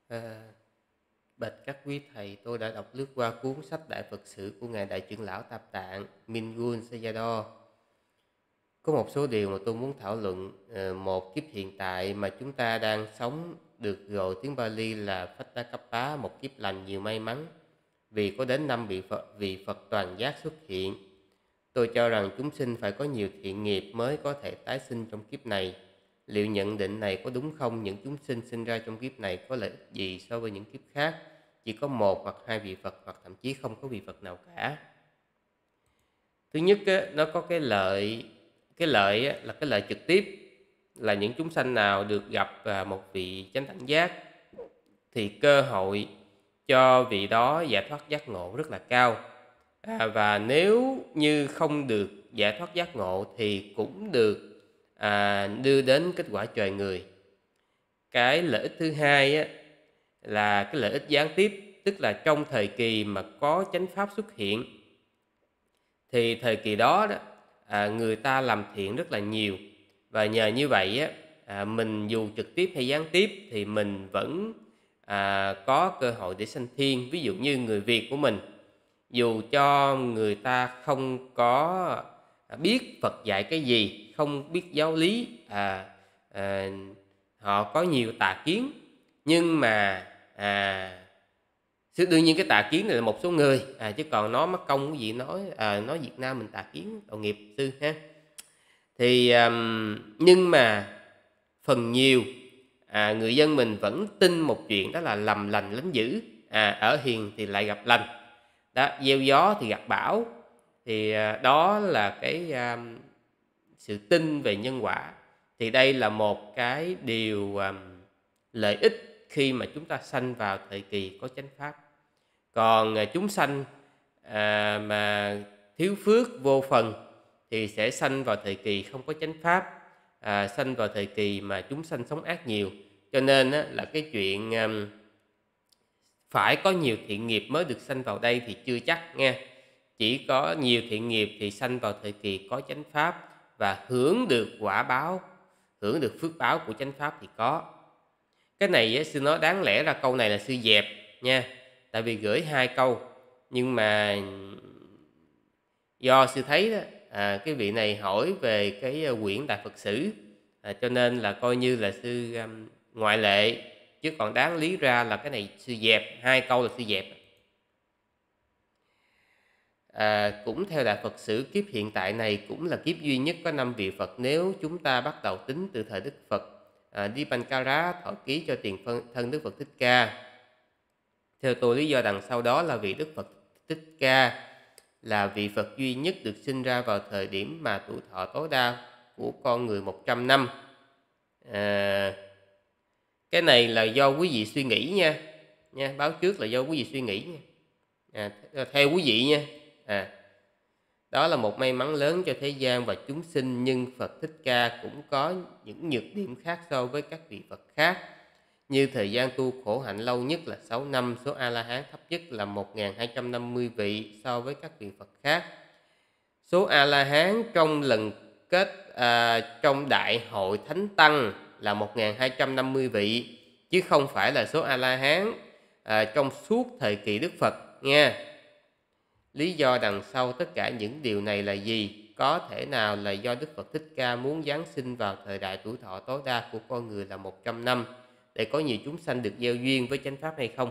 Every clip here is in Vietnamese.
À, bạch các quý thầy, tôi đã đọc lướt qua cuốn sách Đại Phật Sử của Ngài Đại Trưởng Lão Tạp Tạng Mingun Sayadaw. Có một số điều mà tôi muốn thảo luận. Một, kiếp hiện tại mà chúng ta đang sống được gọi tiếng Bali là Phattacappa, một kiếp lành nhiều may mắn, vì có đến 5 vị Phật toàn giác xuất hiện. Tôi cho rằng chúng sinh phải có nhiều thiện nghiệp mới có thể tái sinh trong kiếp này. Liệu nhận định này có đúng không? Những chúng sinh sinh ra trong kiếp này có lợi ích gì so với những kiếp khác? Chỉ có một hoặc hai vị Phật, hoặc thậm chí không có vị Phật nào cả. Thứ nhất á, nó có cái lợi á, là cái lợi trực tiếp, là những chúng sanh nào được gặp một vị chánh đẳng giác thì cơ hội cho vị đó giải thoát giác ngộ rất là cao. Và nếu như không được giải thoát giác ngộ thì cũng được đưa đến kết quả trời người. Cái lợi ích thứ hai á, là cái lợi ích gián tiếp, tức là trong thời kỳ mà có chánh pháp xuất hiện thì thời kỳ đó người ta làm thiện rất là nhiều, và nhờ như vậy mình dù trực tiếp hay gián tiếp thì mình vẫn có cơ hội để sanh thiên. Ví dụ như người Việt của mình, dù cho người ta không có biết Phật dạy cái gì, không biết giáo lý, họ có nhiều tà kiến, nhưng mà đương nhiên cái tà kiến này là một số người, chứ còn nói mất công cái gì nói Việt Nam mình tà kiến, tội nghiệp sư ha. Thì nhưng mà phần nhiều người dân mình vẫn tin một chuyện, đó là lầm lành lánh dữ, ở hiền thì lại gặp lành đó, gieo gió thì gặp bão. Thì đó là cái sự tin về nhân quả. Thì đây là một cái điều lợi ích khi mà chúng ta sanh vào thời kỳ có chánh pháp. Còn chúng sanh mà thiếu phước vô phần thì sẽ sanh vào thời kỳ không có chánh pháp, sanh vào thời kỳ mà chúng sanh sống ác nhiều. Cho nên là cái chuyện phải có nhiều thiện nghiệp mới được sanh vào đây thì chưa chắc nha. Chỉ có nhiều thiện nghiệp thì sanh vào thời kỳ có chánh pháp và hưởng được quả báo, hưởng được phước báo của chánh pháp thì có. Cái này sư nói đáng lẽ ra câu này là sư dẹp nha, tại vì gửi hai câu, nhưng mà do sư thấy đó, cái vị này hỏi về cái quyển Đại Phật Sử, cho nên là coi như là sư ngoại lệ, chứ còn đáng lý ra là cái này sư dẹp, hai câu là sư dẹp. Cũng theo Đại Phật Sử, kiếp hiện tại này cũng là kiếp duy nhất có 5 vị Phật nếu chúng ta bắt đầu tính từ thời Đức Phật Dipankara thọ ký cho tiền thân Đức Phật Thích Ca. Theo tôi, lý do đằng sau đó là vì Đức Phật Thích Ca là vị Phật duy nhất được sinh ra vào thời điểm mà tuổi thọ tối đa của con người 100 năm. Cái này là do quý vị suy nghĩ nha, báo trước là do quý vị suy nghĩ nha. Theo quý vị nha. Đó là một may mắn lớn cho thế gian và chúng sinh, nhưng Phật Thích Ca cũng có những nhược điểm khác so với các vị Phật khác, như thời gian tu khổ hạnh lâu nhất là 6 năm, số A-la-hán thấp nhất là 1250 vị so với các vị Phật khác. Số A-la-hán trong lần kết trong Đại hội Thánh Tăng là 1250 vị, chứ không phải là số A-la-hán trong suốt thời kỳ Đức Phật nha. Lý do đằng sau tất cả những điều này là gì? Có thể nào là do Đức Phật Thích Ca muốn giáng sinh vào thời đại tuổi thọ tối đa của con người là 100 năm để có nhiều chúng sanh được gieo duyên với chánh pháp hay không?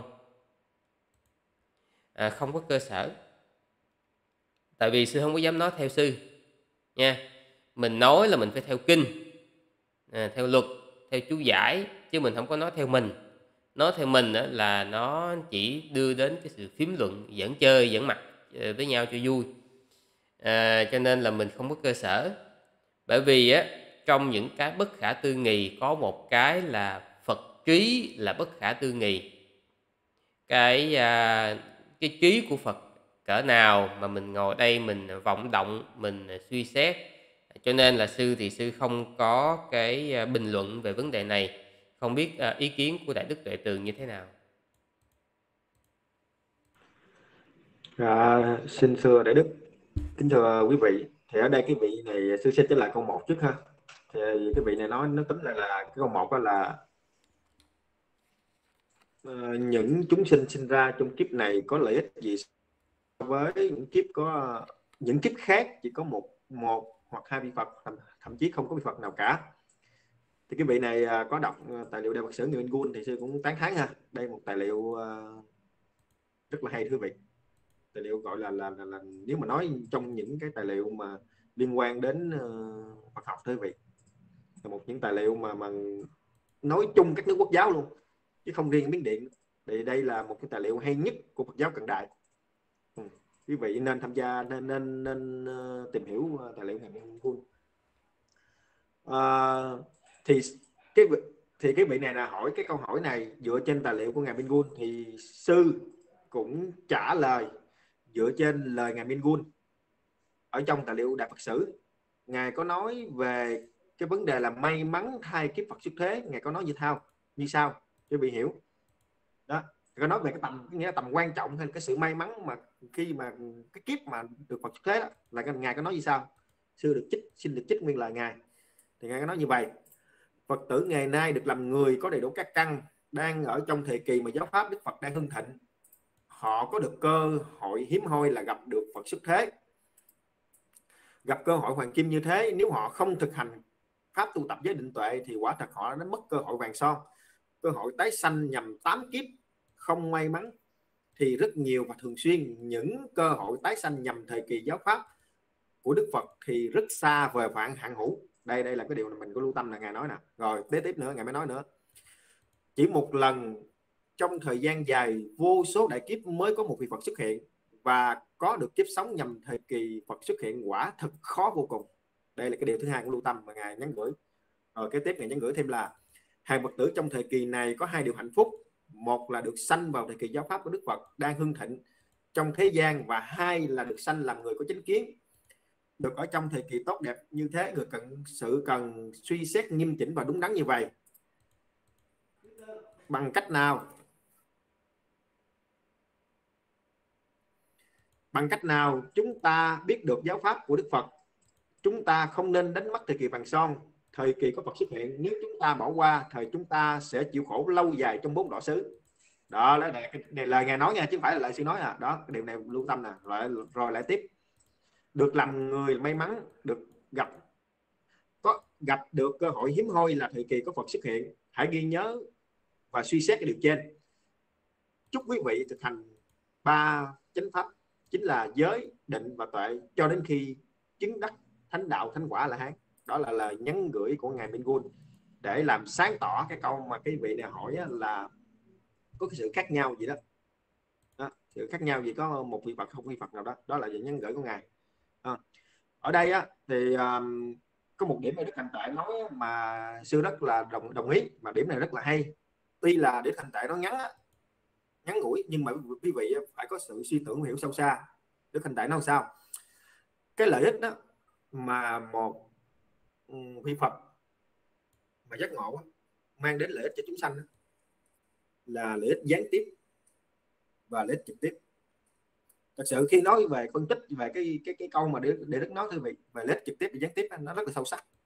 Không có cơ sở. Tại vì sư không có dám nói theo sư nha. Mình nói là mình phải theo kinh, theo luật, theo chú giải, chứ mình không có nói theo mình. Nói theo mình là nó chỉ đưa đến cái sự phím luận, giỡn chơi, giỡn mặt với nhau cho vui. Cho nên là mình không có cơ sở. Bởi vì trong những cái bất khả tư nghì có một cái là Phật trí là bất khả tư nghì. Cái trí của Phật cỡ nào mà mình ngồi đây mình vọng động, mình suy xét. Cho nên là sư không có cái bình luận về vấn đề này. Không biết ý kiến của Đại Đức Tuệ Tường như thế nào? Xin thưa Đại Đức, kính thưa quý vị. Thì ở đây cái vị này sư sẽ trả lại câu 1 trước ha. Thì cái vị này nói tính là cái câu 1 đó là những chúng sinh sinh ra trong kiếp này có lợi ích gì so với những kiếp khác chỉ có một hoặc hai vị Phật, thậm chí không có vị Phật nào cả. Thì cái vị này có đọc tài liệu Đại Phật Sử Người Minh Gun thì sư cũng tán thán ha. Đây một tài liệu rất là hay thưa vị. Tài liệu gọi là nếu mà nói trong những cái tài liệu mà liên quan đến Phật học thưa vị, là một những tài liệu mà nói chung các nước quốc giáo luôn chứ không riêng Miến Điện. Thì đây là một cái tài liệu hay nhất của Phật giáo cận đại. Quý vị nên tham gia, nên tìm hiểu tài liệu Ngài Minh Gun. Thì cái vị này là hỏi cái câu hỏi này dựa trên tài liệu của Ngài Minh Gun, thì sư cũng trả lời dựa trên lời Ngài Minh Gun. Ở trong tài liệu Đại Phật Sử, Ngài có nói về cái vấn đề là may mắn hai kiếp Phật xuất thế. Ngài có nói như sau quý vị hiểu đó. Có nói về cái tầm, nghĩa là tầm quan trọng hay cái sự may mắn mà khi mà cái kiếp mà được Phật xuất thế đó, là Ngài có nói như sau. Sư xin được trích nguyên lời Ngài. Thì Ngài có nói như vậy: Phật tử ngày nay được làm người có đầy đủ các căn, đang ở trong thời kỳ mà giáo pháp Đức Phật đang hưng thịnh. Họ có được cơ hội hiếm hoi là gặp được Phật xuất thế. Gặp cơ hội hoàng kim như thế, nếu họ không thực hành pháp tu tập giới định tuệ thì quả thật họ đã mất cơ hội vàng son, cơ hội tái sanh nhằm 8 kiếp. Không may mắn thì rất nhiều và thường xuyên, những cơ hội tái sanh nhằm thời kỳ giáo pháp của Đức Phật thì rất xa vời vạn hạn hữu. Đây là cái điều mà mình có lưu tâm là Ngài nói nè. Rồi kế tiếp nữa Ngài mới nói nữa: chỉ một lần trong thời gian dài vô số đại kiếp mới có một vị Phật xuất hiện, và có được kiếp sống nhằm thời kỳ Phật xuất hiện quả thật khó vô cùng. Đây là cái điều thứ hai của lưu tâm mà Ngài nhắn gửi. Rồi kế tiếp Ngài nhắn gửi thêm là: hàng Phật tử trong thời kỳ này có hai điều hạnh phúc. Một là được sanh vào thời kỳ giáo pháp của Đức Phật đang hưng thịnh trong thế gian, và hai là được sanh làm người có chánh kiến. Được ở trong thời kỳ tốt đẹp như thế, người cần suy xét nghiêm chỉnh và đúng đắn như vậy. Bằng cách nào chúng ta biết được giáo pháp của Đức Phật? Chúng ta không nên đánh mất thời kỳ vàng son, thời kỳ có Phật xuất hiện. Nếu chúng ta bỏ qua, thời chúng ta sẽ chịu khổ lâu dài trong 4 đọa xứ. Đó là lời Ngài nói nha, chứ không phải là lời sư nói à. Đó, cái điều này lưu tâm nè. Rồi lại tiếp: được làm người may mắn, được gặp được cơ hội hiếm hoi là thời kỳ có Phật xuất hiện. Hãy ghi nhớ và suy xét cái điều trên. Chúc quý vị thực hành 3 chánh pháp, chính là giới, định và tuệ, cho đến khi chứng đắc thánh đạo, thánh quả là hán. Đó là lời nhắn gửi của Ngài Minh Gun để làm sáng tỏ cái câu mà cái vị này hỏi là có cái sự khác nhau gì đó. Sự khác nhau gì, có một vị Phật không vị Phật nào đó. Đó là nhắn gửi của Ngài. Ở đây thì có một điểm mà Đức Hành Tuệ nói mà sư rất là đồng ý, mà điểm này rất là hay. Tuy là Đức Hành Tuệ nó ngắn ngủi, nhưng mà quý vị phải có sự suy tưởng hiểu sâu xa. Đức Hành Tuệ nói sao? Cái lợi ích đó mà một vị Phật mà giác ngộ mang đến lợi ích cho chúng sanh là lợi ích gián tiếp và lợi ích trực tiếp. Thật sự khi nói về phân tích về cái câu mà để Đức nói thưa vị về lợi ích trực tiếp và gián tiếp, nó rất là sâu sắc.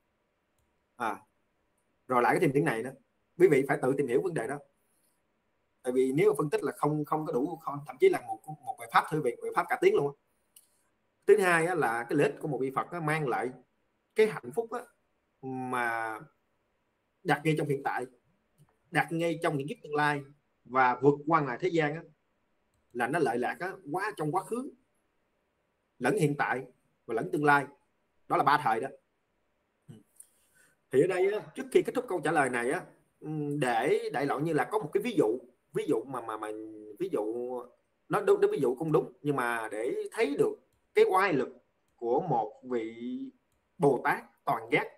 Rồi lại cái thêm tiếng này nữa, quý vị phải tự tìm hiểu vấn đề đó. Tại vì nếu phân tích là không có đủ, thậm chí là một bài pháp thưa vị, bài pháp cả tiếng luôn. Thứ hai là cái lợi ích của một vị Phật mang lại cái hạnh phúc mà đạt ngay trong hiện tại, đạt ngay trong những kiếp tương lai, và vượt qua ngoài thế gian là nó lợi lạc quá trong quá khứ, lẫn hiện tại và lẫn tương lai. Đó là 3 thời đó. Thì ở đây trước khi kết thúc câu trả lời này để đại loại như là có một cái ví dụ mà ví dụ nó đúng, ví dụ không đúng, nhưng mà để thấy được cái oai lực của một vị Bồ Tát toàn giác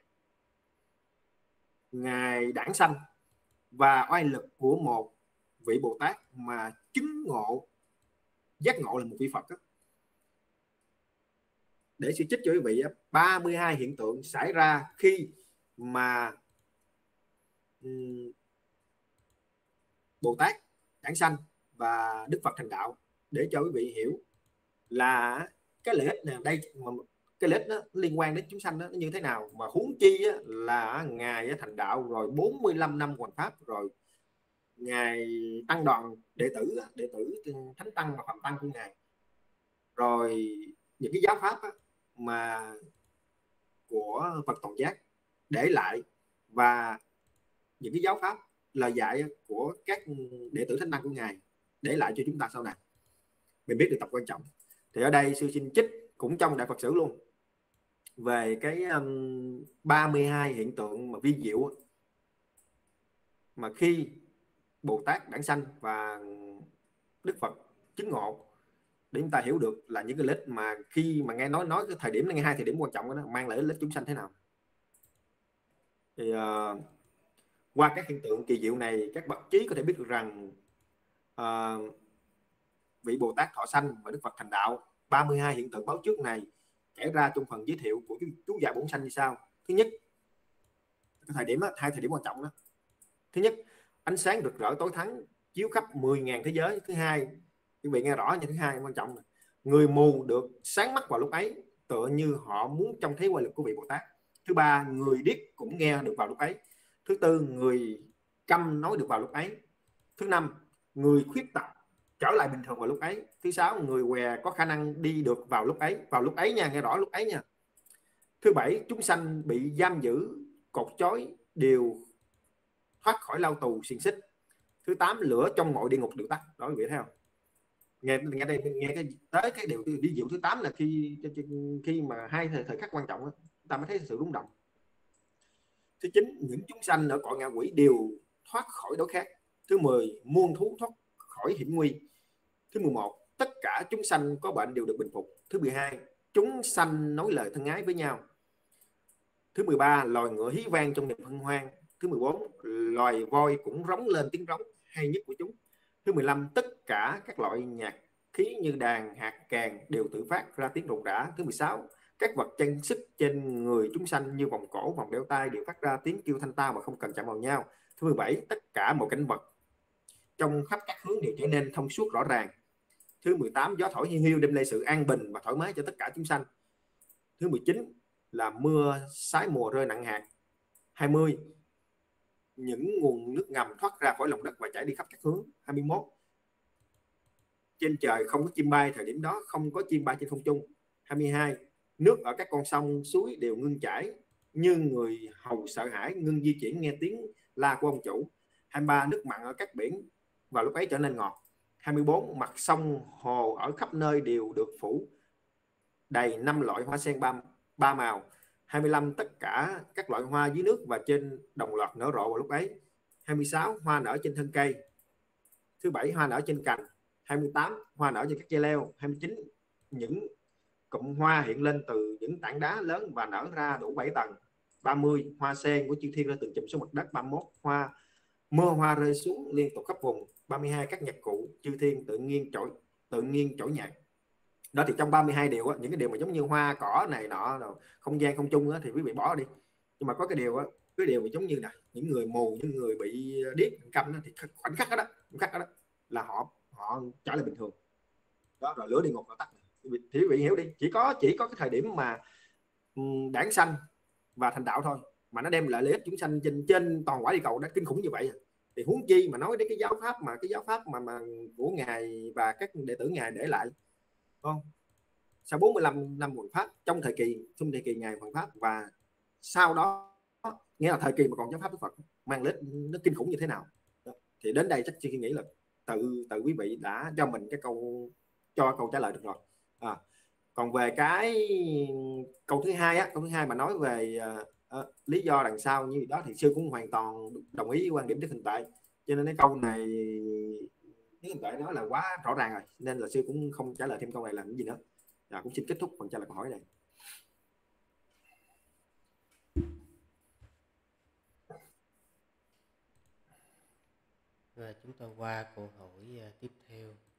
ngài đản sanh, và oai lực của một vị Bồ Tát mà chứng ngộ, giác ngộ là một vị Phật để suy trích cho quý vị 32 hiện tượng xảy ra khi mà Bồ Tát đản sanh và Đức Phật thành đạo, để cho quý vị hiểu là cái lợi ích này đây, cái lợi ích nó liên quan đến chúng sanh nó như thế nào. Mà huống chi là ngài thành đạo rồi 45 năm hoằng pháp, rồi ngài tăng đoàn đệ tử thánh tăng và phạm tăng của ngài, rồi những cái giáo pháp mà của Phật Toàn Giác để lại, và những cái giáo pháp lời dạy của các đệ tử thánh tăng của ngài để lại cho chúng ta sau này, mình biết được tầm quan trọng. Thì ở đây sư xin trích cũng trong Đại Phật Sử luôn về cái 32 hiện tượng mà vi diệu mà khi Bồ Tát đản sanh và Đức Phật chứng ngộ, để chúng ta hiểu được là những cái lợi ích mà khi mà nghe nói cái thời điểm, nghe hai thời điểm quan trọng đó mang lại lợi ích chúng sanh thế nào. Thì qua các hiện tượng kỳ diệu này, các bậc trí có thể biết được rằng vị Bồ Tát thọ sanh và Đức Phật thành đạo. 32 hiện tượng báo trước này kể ra trong phần giới thiệu của chú giải bổn sanh như sau. Thứ nhất, cái thời điểm đó, hai thời điểm quan trọng đó. Thứ nhất, ánh sáng rực rỡ tối thắng chiếu khắp 10.000 thế giới. Thứ hai, quý vị nghe rõ nha, thứ hai quan trọng, người mù được sáng mắt vào lúc ấy, tựa như họ muốn trông thấy quay lực của vị Bồ Tát. Thứ ba, người điếc cũng nghe được vào lúc ấy. Thứ tư, người câm nói được vào lúc ấy. Thứ năm, người khuyết tật trở lại bình thường vào lúc ấy. Thứ sáu, người què có khả năng đi được vào lúc ấy nha, nghe rõ lúc ấy nha. Thứ bảy, chúng sanh bị giam giữ cột trói đều thoát khỏi lao tù xiềng xích. Thứ tám, lửa trong mọi địa ngục được tắt. Đó quý vị thấy không? Nghe đây, nghe cái tới cái điều ví dụ thứ 8 là khi mà hai thời khắc quan trọng đó, ta mới thấy sự rung động. Thứ 9, những chúng sanh ở cõi ngạ quỷ đều thoát khỏi đói khát. Thứ 10, muôn thú thoát khỏi hiểm nguy. Thứ 11, tất cả chúng sanh có bệnh đều được bình phục. Thứ 12, chúng sanh nói lời thân ái với nhau. Thứ 13, loài ngựa hí vang trong niềm hân hoan. Thứ 14, loài voi cũng rống lên tiếng rống hay nhất của chúng. Thứ 15, tất cả các loại nhạc khí như đàn, hạt, kèn đều tự phát ra tiếng rộn rã. Thứ 16, các vật trang sức trên người chúng sanh như vòng cổ, vòng đeo tay đều phát ra tiếng kêu thanh tao mà không cần chạm vào nhau. Thứ 17, tất cả mọi cảnh vật trong khắp các hướng đều trở nên thông suốt rõ ràng. Thứ 18, gió thổi hiu hiu đem lại sự an bình và thoải mái cho tất cả chúng sanh. Thứ 19 là mưa sái mùa rơi nặng hạt. 20, những nguồn nước ngầm thoát ra khỏi lòng đất và chảy đi khắp các hướng. 21, trên trời không có chim bay, thời điểm đó không có chim bay trên không trung. 22, nước ở các con sông suối đều ngưng chảy, nhưng người hầu sợ hãi ngưng di chuyển nghe tiếng la của ông chủ. 23, nước mặn ở các biển vào lúc ấy trở nên ngọt. 24, mặt sông hồ ở khắp nơi đều được phủ đầy 5 loại hoa sen ba màu. 25, tất cả các loại hoa dưới nước và trên đồng loạt nở rộ vào lúc ấy. 26, hoa nở trên thân cây. Thứ 7, hoa nở trên cành. 28, hoa nở trên các dây leo. 29, những cụm hoa hiện lên từ những tảng đá lớn và nở ra đủ 7 tầng. 30, hoa sen của chư thiên ra từng chùm xuống mặt đất. 31, mưa hoa rơi xuống liên tục khắp vùng. 32, các nhạc cụ chư thiên tự nhiên trỗi nhạc. Đó thì trong 32 điều á, những cái điều mà giống như hoa cỏ này nọ, không gian không chung á, thì quý vị bỏ đi. Nhưng mà có cái điều á, cái điều giống như này, những người mù, những người bị điếc câm thì khoảnh khắc đó là họ trở lại bình thường. Đó, rồi lửa địa ngục nó tắt. Thì quý vị hiểu đi, chỉ có cái thời điểm mà đản sanh và thành đạo thôi mà nó đem lại lợi ích chúng sanh trên toàn quả địa cầu, đã kinh khủng như vậy. Thì huống chi mà nói đến cái giáo pháp mà của ngài và các đệ tử ngài để lại, không? Sau 45 năm hoằng pháp, trong thời kỳ ngài hoằng pháp, và sau đó nghĩa là thời kỳ mà còn giáo pháp Đức Phật mang lợi ích nó kinh khủng như thế nào. Thì đến đây chắc chị nghĩ là tự quý vị đã cho mình cái câu trả lời được rồi. Còn về cái câu thứ hai mà nói về lý do đằng sau như đó thì sư cũng hoàn toàn đồng ý với quan điểm Đức Hình Tuệ, cho nên cái câu này Đức Hình Tuệ nói là quá rõ ràng rồi, nên là sư cũng không trả lời thêm câu này làm cái gì nữa. Cũng xin kết thúc phần trả lời câu hỏi này. Và chúng ta qua câu hỏi tiếp theo.